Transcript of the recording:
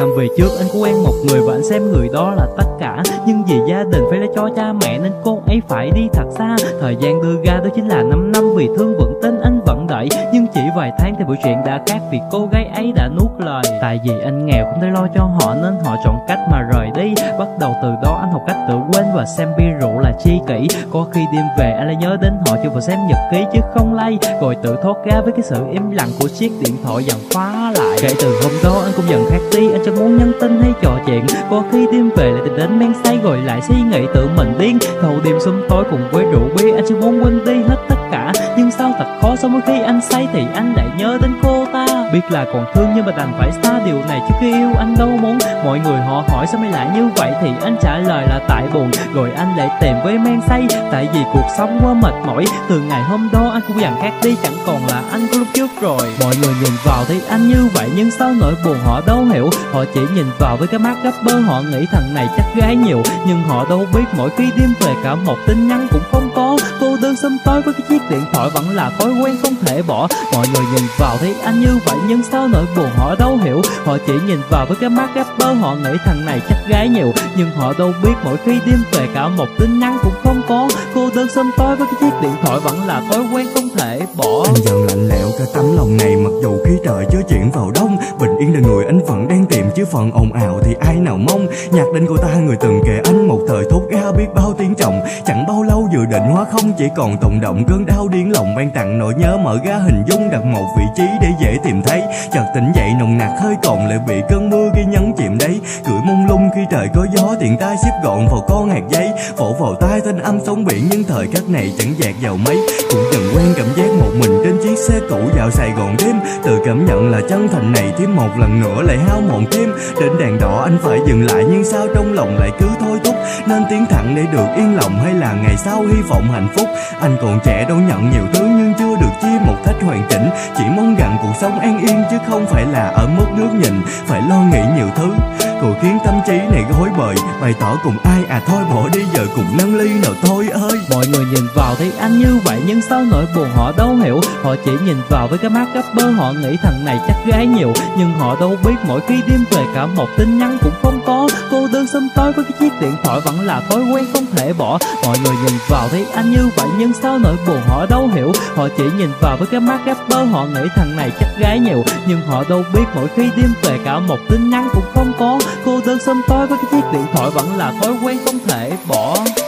làm về trước anh có quen một người và anh xem người đó là tất cả, nhưng vì gia đình phải lo cho cha mẹ nên cô ấy phải đi thật xa. Thời gian đưa ra đó chính là 5 năm, vì thương vẫn tin anh vẫn đợi, nhưng chỉ vài tháng thì mọi chuyện đã khác vì cô gái ấy đã nuốt lời. Tại vì anh nghèo không thể lo cho họ nên họ chọn cách mà rời đi. Bắt đầu từ đó anh học cách tự quên và xem bia rượu là chi kỷ. Có khi đêm về anh lại nhớ đến họ chưa vào xem nhật ký chứ không lay, rồi tự thoát ra với cái sự im lặng của chiếc điện thoại dần khóa lại. Kể từ hôm đó anh cũng dần khác đi, anh chẳng muốn nhắn tin hay trò chuyện. Có khi đêm về lại tìm đến men say rồi lại suy nghĩ tự mình điên. Thâu đêm sum tối cùng với rượu bia anh chỉ muốn quên đi hết tất cả, nhưng sao thật khó sau mỗi khi anh say thì anh lại nhớ đến cô ta. Biết là còn thương nhưng mà đành phải xa, điều này trước khi yêu anh đâu muốn. Mọi người họ hỏi sao mày lại như vậy thì anh trả lời là tại buồn, rồi anh lại tìm với men say. Tại vì cuộc sống quá mệt mỏi, từ ngày hôm đó anh cũng dần khác đi, chẳng còn là anh của lúc trước rồi. Mọi người nhìn vào thấy anh như vậy nhưng sao nỗi buồn họ đâu hiểu. Họ chỉ nhìn vào với cái mắt rapper, họ nghĩ thằng này chắc gái nhiều, nhưng họ đâu biết mỗi khi đêm về cả một tin nhắn cũng không có. Cô đơn sớm tối với cái chiếc điện thoại vẫn là thói quen không thể bỏ. Mọi người nhìn vào thấy anh như vậy nhưng sao nỗi buồn họ đâu hiểu. Họ chỉ nhìn vào với cái mắt rapper, họ nghĩ thằng này chắc gái nhiều, nhưng họ đâu biết mỗi khi đêm về cả một tin nhắn cũng không có. Cô đơn sớm tối với cái chiếc điện thoại vẫn là thói quen không thể bỏ. Anh dần lạnh lẽo cả tấm lòng này, mặc dù khi trời chớ chuyển vào đông. Bình yên là người anh vẫn đang tìm, chứ phần ồn ào thì ai nào mong. Nhạc đến cô ta người từng kề anh, một thời thốt ra biết bao tiếng trọng. Chẳng bao lâu dự định hóa không, chỉ còn tồn động cơn đau điên lòng. Ban tặng nỗi nhớ mở ra hình dung, đặt một vị trí để dễ tìm thấy. Chợt tỉnh dậy nồng nặc hơi còn lại bị cơn mưa ghi nhấn chìm đấy. Cười mông lung khi trời có gió, tiện tay xếp gọn vào con hạt giấy. Vỗ vào tai thanh âm sóng biển, nhưng thời khắc này chẳng dạt vào mấy. Cũng dần quen cảm giác một mình trên chiếc xe cũ dạo Sài Gòn đêm. Tự cảm nhận là chân thành này thêm một lần nữa lại hao mòn thêm. Đến đèn đỏ anh phải dừng lại, nhưng sao trong lòng lại cứ thôi thúc. Nên tiến thẳng để được yên lòng, hay là ngày sau hy vọng hạnh phúc. Anh còn trẻ đâu nhận nhiều thứ nhưng chưa được chia một cách hoàn chỉnh. Chỉ mong rằng cuộc sống an yên chứ không phải là ở mức nước nhìn phải lo nghĩ nhiều thứ. Rồi khiến tâm trí này rối bời, bày tỏ cùng ai à thôi bỏ đi giờ cùng nâng ly nào thôi ơi. Mọi người nhìn vào thấy anh như vậy nhưng sao nỗi buồn họ đâu hiểu. Họ chỉ nhìn vào với cái mắt rapper, họ nghĩ thằng này chắc gái nhiều, nhưng họ đâu biết mỗi khi đêm về cả một tin nhắn cũng không có. Cô đơn sớm tối với cái chiếc điện thoại vẫn là thói quen không thể bỏ. Mọi người nhìn vào thấy anh như vậy nhưng sao nỗi buồn họ đâu hiểu. Họ chỉ nhìn vào với cái mắt rapper, họ nghĩ thằng này chắc gái nhiều, nhưng họ đâu biết mỗi khi đêm về cả một tin nhắn cũng không có. Cô đơn sớm tối với cái chiếc điện thoại vẫn là thói quen không thể bỏ.